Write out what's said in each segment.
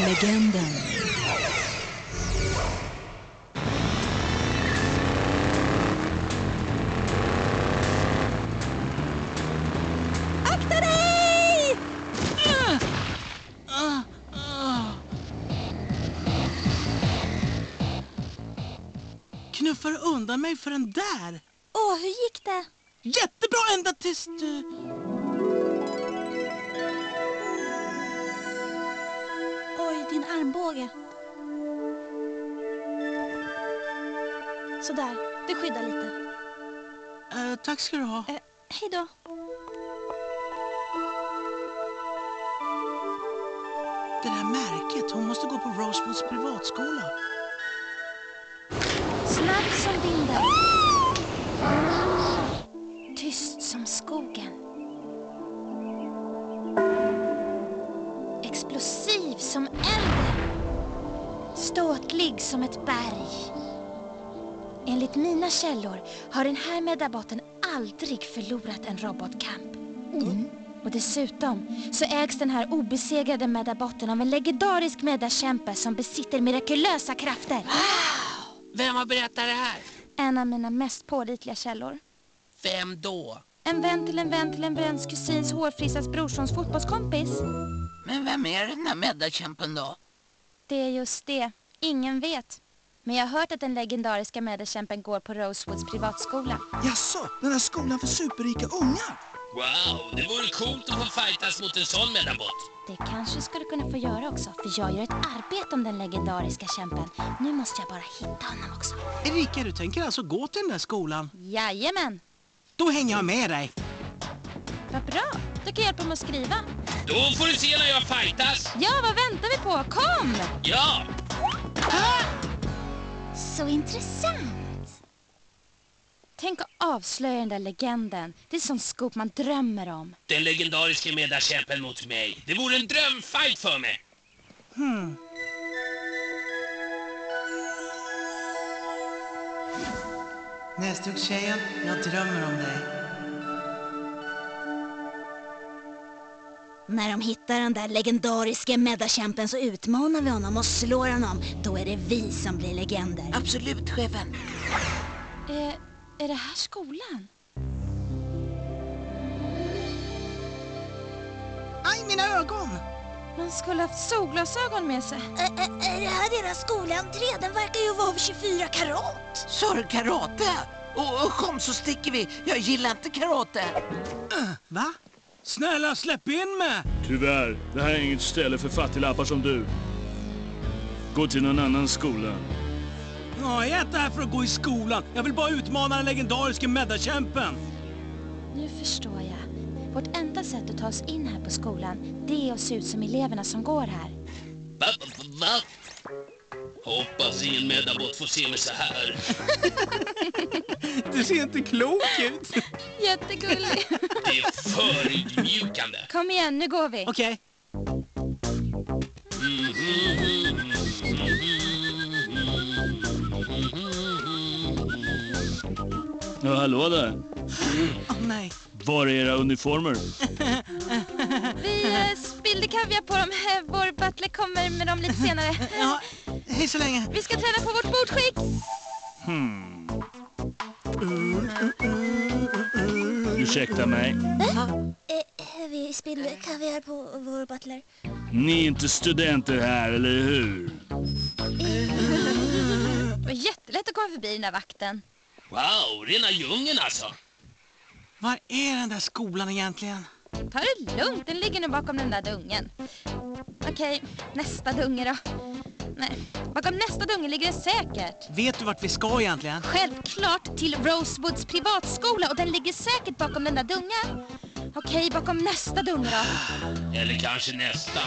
legenden. Akta dig! Knuffar undan mig för den där. Åh, hur gick det? Jättebra ända tills du... Oj, din armbåge. Sådär, det skyddar lite. Tack ska du ha. Hej då. Det där märket, hon måste gå på Rosewoods privatskola. Snabb som vinden. Tyst som skogen. Explosiv som elden. Ståtlig som ett berg. Enligt mina källor har den här medabotten aldrig förlorat en robotkamp. Och dessutom så ägs den här obesegrade medabotten av en legendarisk medakämpe som besitter mirakulösa krafter. Wow! Vem har berättat det här? En av mina mest pålitliga källor. Vem då? En vän till en vän till en väns kusins hårfrissas brorsons fotbollskompis. Men vem är den här medakämpen då? Det är just det. Ingen vet. Men jag har hört att den legendariska medakämpen går på Rosewoods privatskola. Jaså, den här skolan för superrika ungar. Wow, det vore coolt att få fightas mot en sån medabot. Det kanske skulle kunna få göra också, för jag gör ett arbete om den legendariska kämpen. Nu måste jag bara hitta honom också. Erika, du tänker alltså gå till den där skolan? Jajamän. Då hänger jag med dig. Vad bra. Du kan hjälpa mig att skriva. Då får du se när jag fightas. Ja, vad väntar vi på? Kom! Ja! Så intressant. Tänk att avslöja den där legenden. Det är sån scoop man drömmer om. Den legendariska medakämpen mot mig. Det vore en drömfight för mig. Näsdukstjejen, jag drömmer om dig. När de hittar den där legendariska medakämpen så utmanar vi honom och slår honom. Då är det vi som blir legender. Absolut, chefen. Är det här skolan? Aj, mina ögon! Man skulle haft solglasögon med sig. Är det här deras skolentré? Den verkar ju vara 24 karat. Sa du karate? Och kom så sticker vi. Jag gillar inte karate. Va? Snälla, släpp in mig! Tyvärr, det här är inget ställe för fattiglappar som du. Gå till någon annan skola. Ja, jag är inte här för att gå i skolan. Jag vill bara utmana den legendariska medakämpen. Nu förstår jag. Vårt enda sätt att ta oss in här på skolan, det är att se ut som eleverna som går här. Va? Hoppas ingen medabot får se mig så här. Du ser inte klok ut. Jättegullig. Det är förutmjukande. Kom igen, nu går vi. Okej. Ja, hallå där. Nej. Var är era uniformer? Vi spillde kaviar på dem. Vår butler kommer med dem lite senare. Ja, hej så länge. Vi ska träna på vårt bordskick. Ursäkta mig. Vi spillde kaviar på vår butler. Ni är inte studenter här, eller hur? Det var jättelätt att komma förbi den där vakten. Wow, rena djungeln alltså. Var är den där skolan egentligen? Ta det lugnt, den ligger nu bakom den där dungen. Okej, nästa dunge då. Nej, bakom nästa dunge ligger det säkert. Vet du vart vi ska egentligen? Självklart till Rosewoods privatskola och den ligger säkert bakom den där dungen. Okej, bakom nästa dunge då. Eller kanske nästa.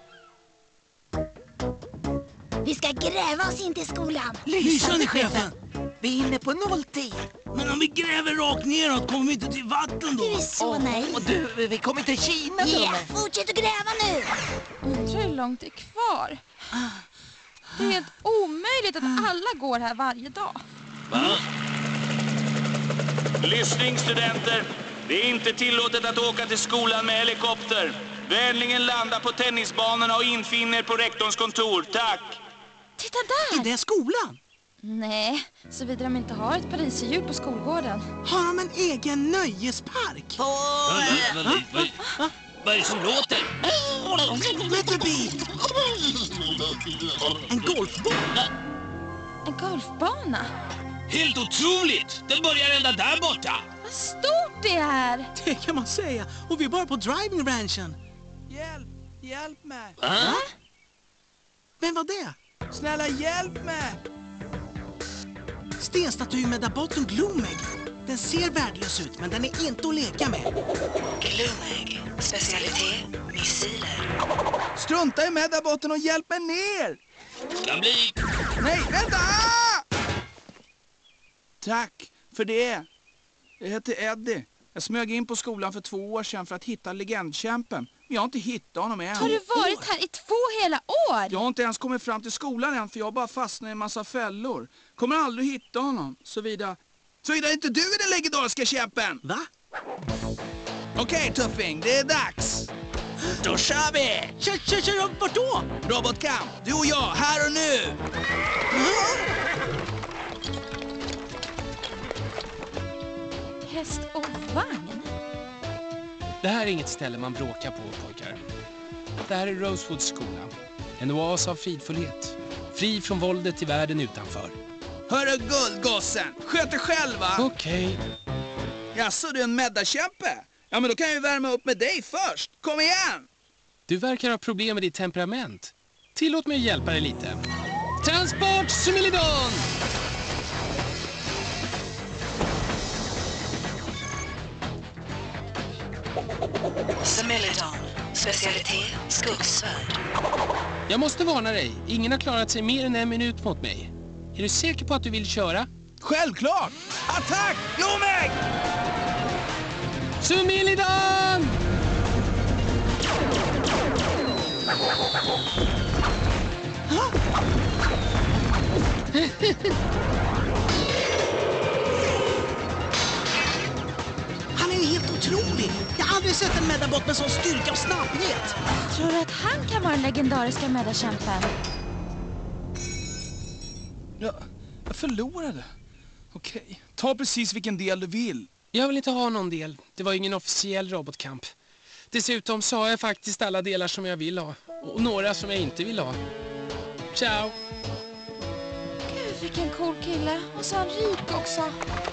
Vi ska gräva oss in till skolan. Lysande, chefen! Vi är inne på nolltid. Men om vi gräver rakt neråt kommer vi inte till vatten då. Du är så naiv. Och du, vi kommer till Kina då. Fortsätt att gräva nu. Undrar hur långt det är kvar. Det är helt omöjligt att alla går här varje dag. Va? Lyssning, studenter. Det är inte tillåtet att åka till skolan med helikopter. Vänligen landa på tennisbanorna och infinn er på rektorns kontor. Tack! Titta där! Är det skolan? Nej, såvida de inte har ett pariserhjul på skolgården. Har de en egen nöjespark? Vad är det som låter? Vet bil? En golfbana? En golfbana? Helt otroligt! Den börjar ända där borta. Vad stort det är! Det kan man säga. Och vi är bara på driving ranchen. Hjälp mig! Va? Vem var det? Snälla hjälp mig! Stenstatyn med där botten Gloomegg. Den ser värdelös ut, men den är inte att leka med. Gloomegg. Specialitet missiler. Strunta i Medabotten och hjälp mig ner! Kan bli. Nej, vänta! Tack för det. Jag heter Eddie. Jag smög in på skolan för 2 år sedan för att hitta legendkämpen. Men jag har inte hittat honom än. Har du varit här i 2 hela år? Jag har inte ens kommit fram till skolan än för jag har bara fastnat i en massa fällor. Kommer aldrig hitta honom, såvida inte du är den legendariska kämpen. Va? Okej, tuffing, det är dags. Då kör vi! Kör, vart då? Robotkamp, du och jag, här och nu. Häst och vagn? Det här är inget ställe man bråkar på, pojkar. Det här är Rosewoods skola. En oas av fridfullhet. Fri från våldet i världen utanför. Hörru guldgossen, sköt dig själv va? Okej. Jaså, du är en meddakämpe? Ja, men då kan jag ju värma upp med dig först. Kom igen! Du verkar ha problem med ditt temperament. Tillåt mig att hjälpa dig lite. Transport Sumilidon! Sumilidon. Specialitet skuggsvärd. Jag måste varna dig. Ingen har klarat sig mer än 1 minut mot mig. Är du säker på att du vill köra? Självklart! Attack! Gloomegg! Sumilidon! Han är ju helt otrolig. Jag har aldrig sett en Medabot med sån styrka och snabbhet. Tror du att han kan vara den legendariska meddakämpen? Jag förlorade. Okej, ta precis vilken del du vill. Jag vill inte ha någon del. Det var ingen officiell robotkamp. Dessutom så har jag faktiskt alla delar som jag vill ha. Och några som jag inte vill ha. Ciao! Gud, vilken cool kille. Och så är han rik också.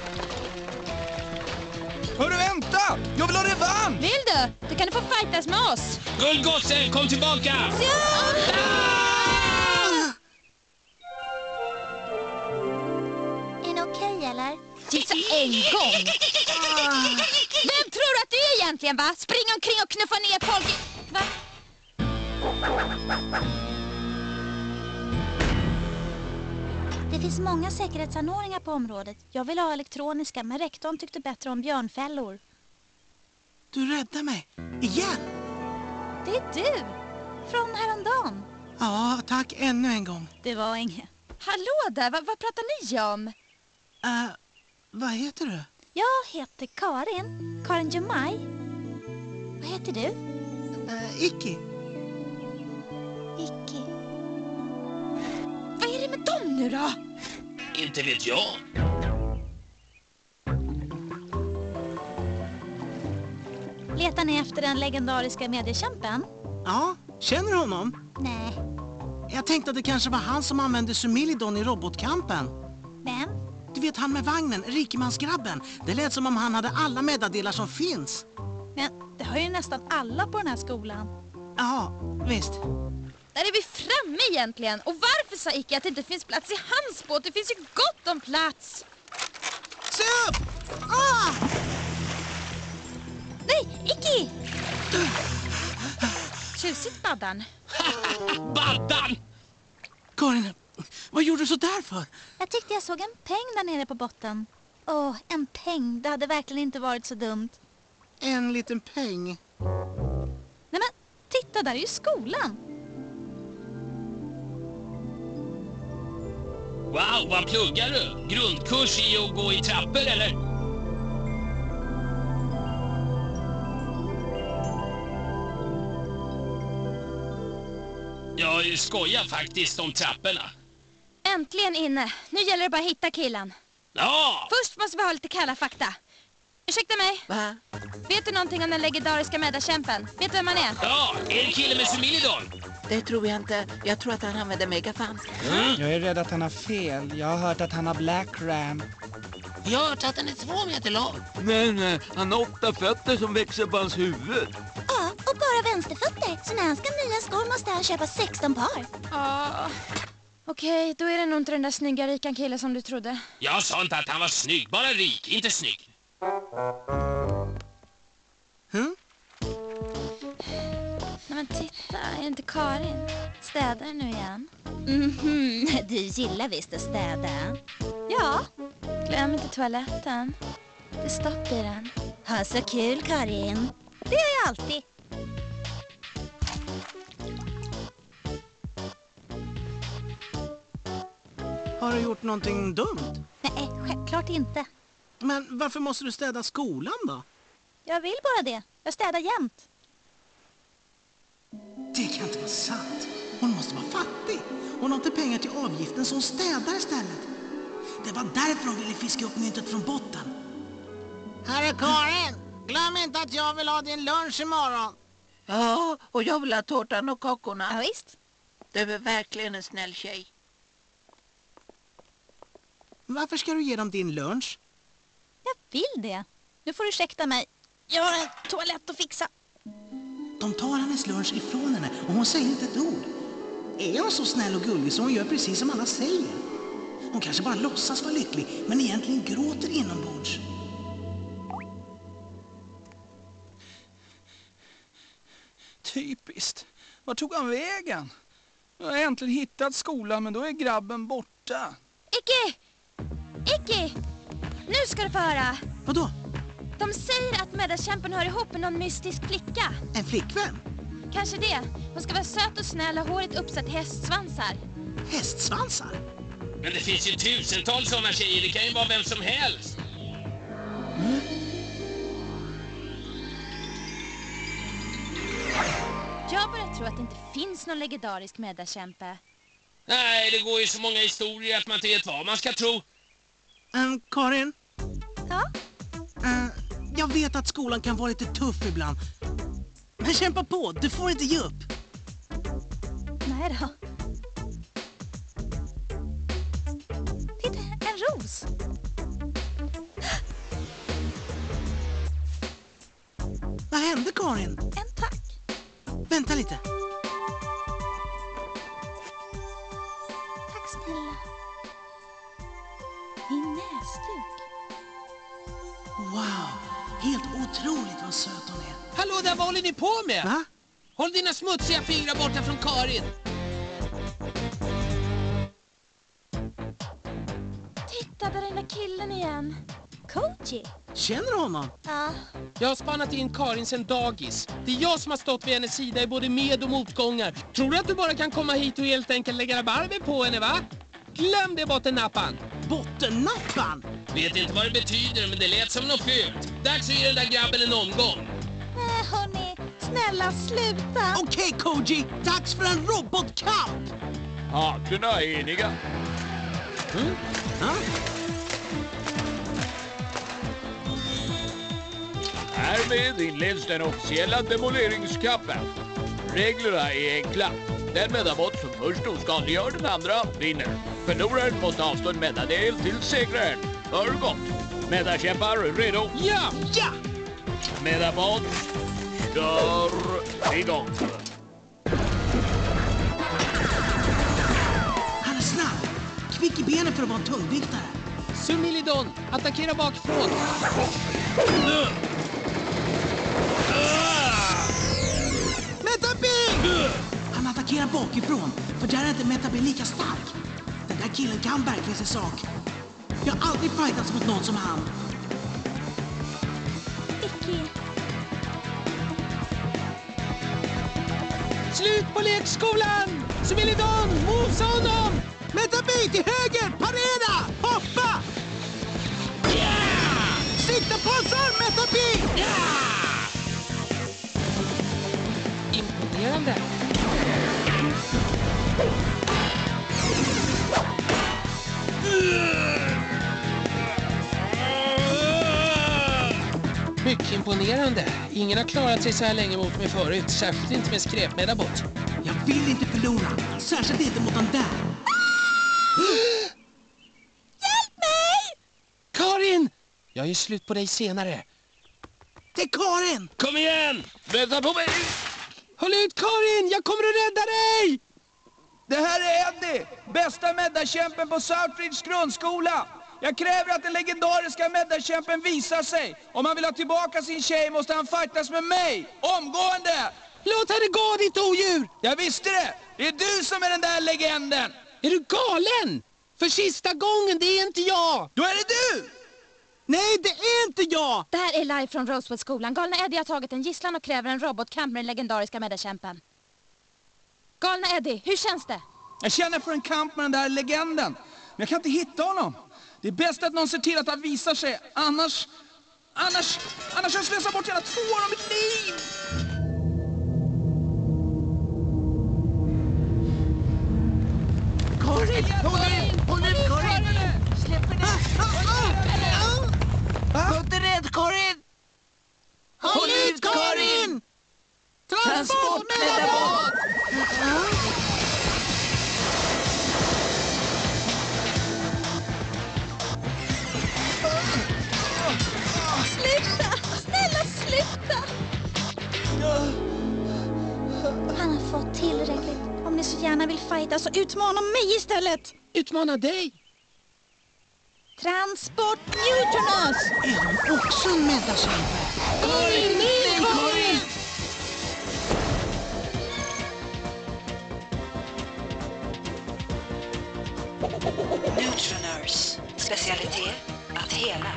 Hörru, vänta! Jag vill ha revansch! Vill du? Då kan du få fightas med oss. Guldgosse, kom tillbaka! Är det okej, eller? Gissa en gång! Vem tror du att du är egentligen, va? Spring omkring och knuffa ner folk. Va? Det finns många säkerhetsanordningar på området. Jag vill ha elektroniska, men rektorn tyckte bättre om björnfällor. Du räddar mig. Igen. Det är du! Från häromdagen. Ja, tack ännu en gång. Det var inget. Hallå där, vad pratar ni om? Vad heter du? Jag heter Karin. Karin Jumai. Vad heter du? Iki. Iki. Vad är det med dem nu då? Inte vet jag. Letar ni efter den legendariska mediekämpen? Ja, känner du honom? Nej. Jag tänkte att det kanske var han som använde Sumilidon i robotkampen. Vem? Du vet han med vagnen, rikemansgrabben. Det lät som om han hade alla meddadelar som finns. Men det har ju nästan alla på den här skolan. Ja, visst. Där är vi framme egentligen. Och varför sa Ike att det inte finns plats i hans båt? Det finns ju gott om plats. Se upp! Ah! Nej, Ike! Tjusigt, Baddan. Baddan! Karin, vad gjorde du så där för? Jag tyckte jag såg en peng där nere på botten. Åh, en peng. Det hade verkligen inte varit så dumt. En liten peng. Nej men, titta där är ju skolan. Wow, vad pluggar du? Grundkurs i att gå i trappor, eller? Jag skojar faktiskt om trapporna. Äntligen inne. Nu gäller det bara att hitta killen. Ja! Först måste vi ha lite kalla fakta. Ursäkta mig. Va? Vet du någonting om den legendariska meddakämpen? Vet du vem han är? Ja, är det killen med Sumilidon? Det tror jag inte. Jag tror att han använder megafon. Jag är rädd att han har fel. Jag har hört att han har Black Ram. Jag har hört att han är 2 meter lång. Men han har 8 fötter som växer på hans huvud. Ja, och bara vänsterfötter. Så när han ska ha nya skor måste han köpa 16 par. Ja. Okej, då är det nog inte den där snygga rikan killen som du trodde. Jag sa inte att han var snygg, bara rik, inte snygg. Nej men titta, är det inte Karin? Städar nu igen. Du gillar visst att städa. Ja. Glöm inte toaletten. Det är stopp i den. Ha så kul, Karin. Det gör jag alltid. Har du gjort någonting dumt? Nej, självklart inte. Men varför måste du städa skolan då? Jag vill bara det. Jag städar jämt. Det kan inte vara sant. Hon måste vara fattig. Hon har inte pengar till avgiften så hon städar istället. Det var därför hon ville fiska upp myntet från botten. Herre Karin, glöm inte att jag vill ha din lunch imorgon. Ja, och jag vill ha tårtan och kakorna. Ja, visst. Du är verkligen en snäll tjej. Varför ska du ge dem din lunch? Jag vill det. Nu får du ursäkta mig. Jag har en toalett att fixa. De tar hennes lunch ifrån henne och hon säger inte ett ord. Är hon så snäll och gullig så hon gör precis som alla säger? Hon kanske bara låtsas vara lycklig men egentligen gråter inombords. Typiskt. Var tog han vägen? Jag har äntligen hittat skolan men då är grabben borta. Icke! Icke! Nu ska du få höra. Vadå? De säger att meddakämpen hör ihop med någon mystisk flicka. En flickvän? Kanske det. Hon ska vara söt och snäll och håret uppsatt hästsvansar. Hästsvansar? Men det finns ju tusentals sådana tjejer, det kan ju vara vem som helst. Jag börjar tro att det inte finns någon legendarisk meddakämpe. Nej, det går ju så många historier att man inte vet vad man ska tro. Karin? Ja? Jag vet att skolan kan vara lite tuff ibland. Men kämpa på, du får inte ge upp. Nej då. Titta, en ros. Vad hände, Karin? En tack. Vänta lite. Tack snälla. Min näsduk. Wow, helt otroligt vad söt hon är. Hallå där, vad håller ni på med? Va? Håll dina smutsiga fingrar borta från Karin. Titta, där är den där killen igen. Koji. Känner du honom? Ja. Jag har spannat in Karin sen dagis. Det är jag som har stått vid hennes sida i både med- och motgångar. Tror du att du bara kan komma hit och helt enkelt lägga rabarber på henne, va? Glöm det, bottennappan. Bottennappan? Vet inte vad det betyder, men det lät som något fult. Dags att ge den där grabben en omgång. Nej, hörni. Snälla, sluta. Okej, Koji. Dags för en robotkamp. Parterna är eniga. Ja? Härmed inleds den officiella demoleringskampen. Reglerna är enkla. Den medabot som först oskadliggör den andra vinner. Förloraren måste avstå en medadel till segraren. Hör gott. Medakämpar redo? Ja! Ja! Medabot, kör igång. Han är snabb. Kvick i benen för att vara en tungviktare. Sumilidon, attackera bakifrån. Metabi! Han attackerar bakifrån, för där är inte Metabi lika stark. Den där killen kan verkligen sin sak. Jag har aldrig fightats mot någon som han. Icke. Slut på lekskolan! Sumilidon, mosa honom! Metabi till höger! Parera! Hoppa! Yeah! Sikta pansar, Metabi! Imponerande. Imponerande. Ingen har klarat sig så här länge mot mig förut. Särskilt inte med skräpmedabot. Jag vill inte förlora. Särskilt inte mot den där. Hjälp mig! Karin! Jag är slut på dig senare. Det är Karin! Kom igen! Vänta på mig! Håll ut, Karin! Jag kommer att rädda dig! Det här är Eddie, bästa meddakämpen på Southridge grundskola. Jag kräver att den legendariska meddakämpen visar sig. Om han vill ha tillbaka sin tjej måste han fightas med mig. Omgående! Låt henne gå, ditt odjur! Jag visste det! Det är du som är den där legenden! Är du galen? För sista gången, det är inte jag! Då är det du! Nej, det är inte jag! Det här är live från Rosewood-skolan. Galna Eddie har tagit en gisslan och kräver en robotkamp med den legendariska meddakämpen. Galna Eddie, hur känns det? Jag känner för en kamp med den där legenden. Men jag kan inte hitta honom. Det är bäst att någon ser till att han visar sig. Annars har jag slösat bort hela 2 år av mitt liv. Karin! Håll ut, Karin! Släpp henne! Var inte rädd, Karin! Håll ut, Karin! Transportmedabot! Sluta! Snälla, sluta! Han har fått tillräckligt. Om ni så gärna vill fighta så utmana mig istället. Utmana dig? Transport Neutronos! Är hon också en meddakämpe? Karin, nej, Karin! Neutroners. Specialitet att hela.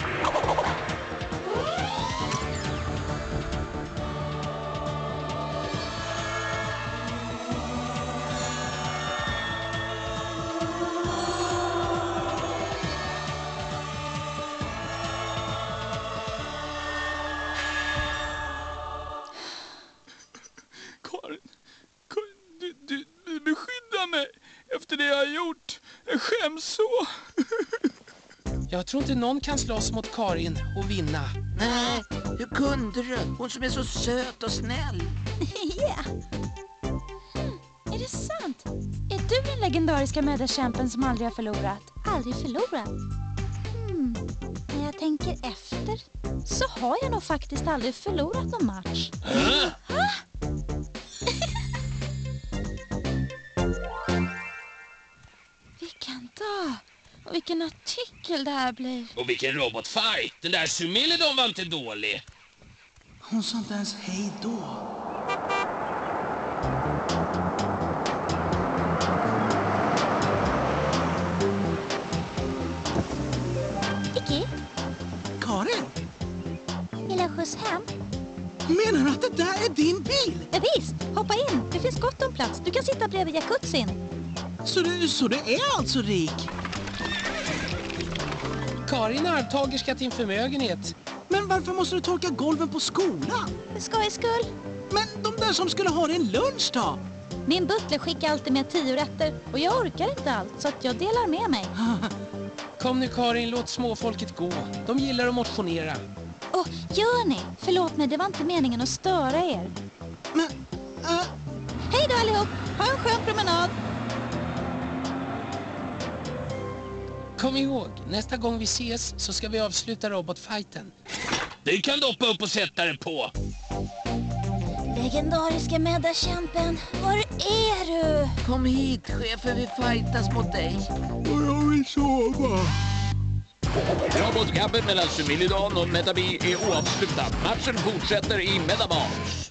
Karin, du beskyddar mig efter det jag har gjort. Jag skäms så. Jag tror inte någon kan slåss mot Karin och vinna. Nej, hur kunde du? Hon som är så söt och snäll. Ja. Är det sant? Är du den legendariska meddakämpen som aldrig har förlorat? Aldrig förlorat. När jag tänker efter så har jag nog faktiskt aldrig förlorat någon match. Vilken dag! Och vilken artikel det här blir. Och vilken robotfight! Den där Sumilidon var inte dålig. Hon sa inte ens hej då. Vicky, Karin, vill jag skjuts hem? menar du att det där är din bil? Ja, visst, hoppa in. Det finns gott om plats. Du kan sitta bredvid jacuzzin. Så du är alltså rik? Karin är arvtagerska till en förmögenhet. Men varför måste du torka golven på skolan? För skojs skull. Men de där som skulle ha din lunch då? Min butler skickar alltid med 10 rätter och jag orkar inte allt så att jag delar med mig. Kom nu Karin, låt småfolket gå. De gillar att motionera. Åh, gör ni? Förlåt mig, det var inte meningen att störa er. Men, Hej då allihop! Ha en skön promenad! Kom ihåg, nästa gång vi ses så ska vi avsluta robotfighten. Du kan doppa upp och sätta dig på. Legendariska meddakämpen, var är du? Kom hit, chefen vill fightas mot dig. och jag vill sova. Robotkampen mellan Sumilidon och Metabi är oavslutad. Matchen fortsätter i Medabots.